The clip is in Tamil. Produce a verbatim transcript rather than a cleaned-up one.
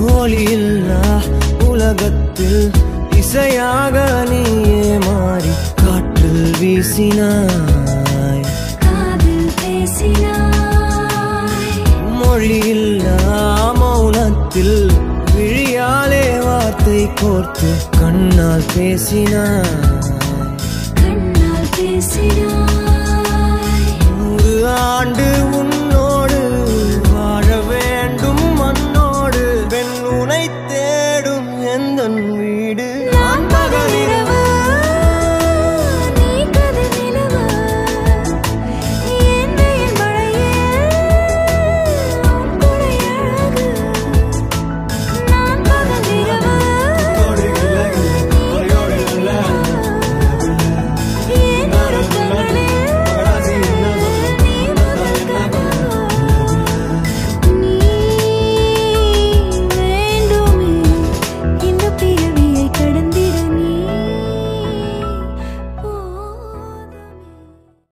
ஒலியில்லா உலகத்தில் இசையாக நீயே மாறி காற்றில் வீசினாய், காதில் பேசினாய். மொழியில்லா மௌனத்தில் விழியாலே வார்த்தை கோர்த்து கண்ணால் பேசினாய், கண்ணால் பேசினாய். நூறு ஆண்டு உன்